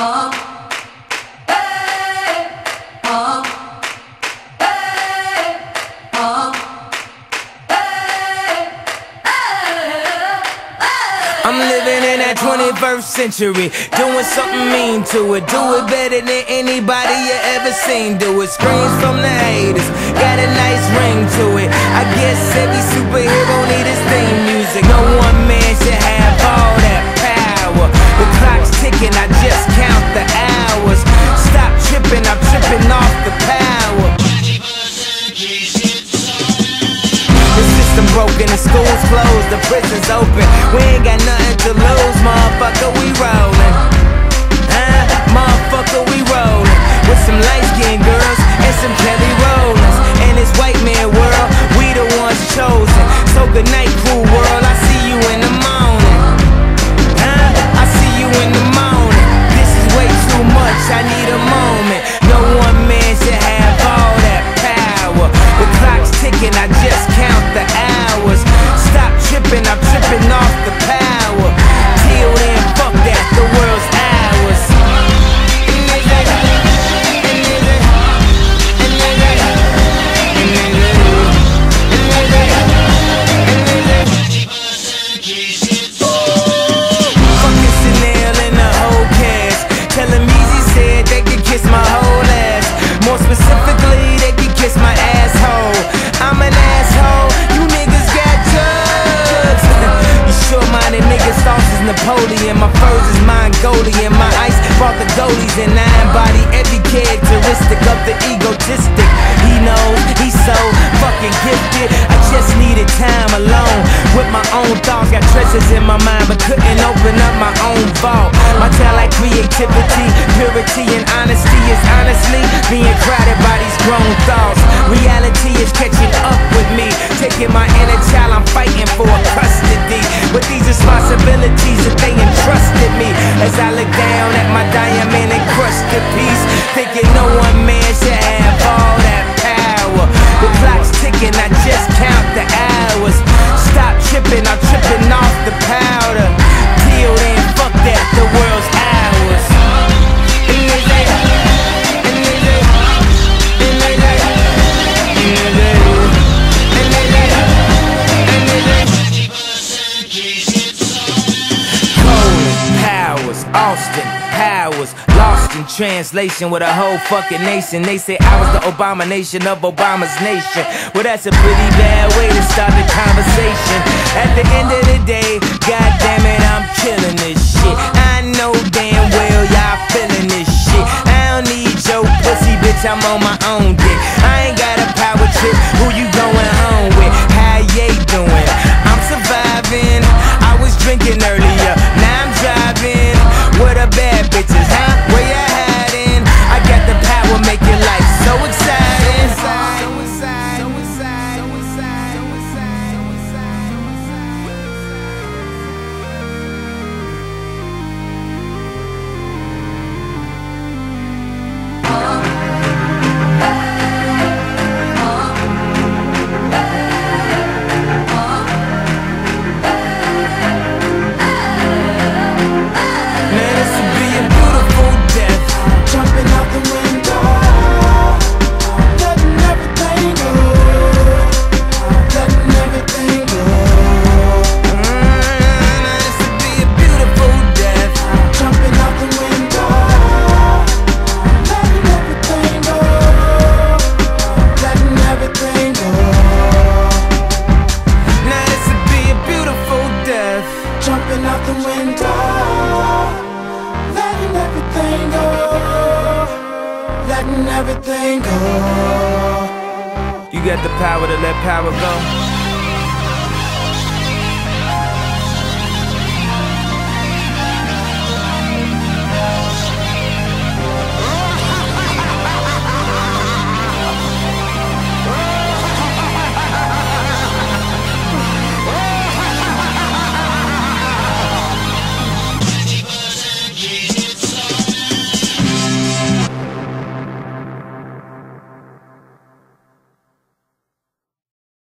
I'm living in that 21st century, doing something mean to it. Do it better than anybody you ever seen do it. Screams from the haters, got a nice ring to it. I guess every superhero need his theme music. No one man should have all that power. The clock's ticking, I just count the hours. Stop tripping, I'm tripping off the power. The system broken, the school's closed, the prison's open. We ain't got nothing to lose, motherfucker, we rollin'. Motherfucker, we rollin'. With some light-skinned girls and some Kelly Rollins. In this white man world, we the ones chosen. So good night, cool world, I see you in the morning. I see you in the morning. This is way too much, I need a moment. No one man should have all that power. The clock's ticking, I just count the hours. Stop tripping, I'm tripping off the power. Till then, fuck that, the world's ours. Fucking Chanel and the whole cast. Tell him Easy said they could kiss my whole ass. More specifically, they could kiss my asshole. I'm an asshole, you niggas got drugs. You short-minded niggas, sauce is Napoleon. My furs is Mongolian. My ice brought the goalies, and I embody every characteristic of the egotistic. He knows he's so fucking gifted. I just needed time alone with my own thoughts. Got treasures in my mind, but couldn't open up my own vault. My talent, creativity, purity, and honesty is honestly being crowded by these grown thoughts. Reality is catching up with me, taking my inner child, I'm fighting for custody. With these responsibilities that they entrusted me, as I look down at my diamond encrusted piece, thinking no one man should have all that power. The clock's ticking, I just count the hours. Stop tripping, I'm tripping off the powder. Till then, fuck that, the world's ours. Austin Powers, lost in translation with a whole fucking nation. They say I was the abomination of Obama's nation. Well, that's a pretty bad way to start the conversation. At the end of the day, goddamn it, I'm killing this shit. I know damn well y'all feeling this shit. I don't need your pussy, bitch, I'm on my own dick. I ain't got a power trip, who you going home with? How you doing? I'm surviving. I was drinking earlier, now I'm driving. What a bad bitches, huh? Where you hiding? I got the power, make your life so exciting. Jumping out the window, letting everything go, letting everything go. You got the power to let power go.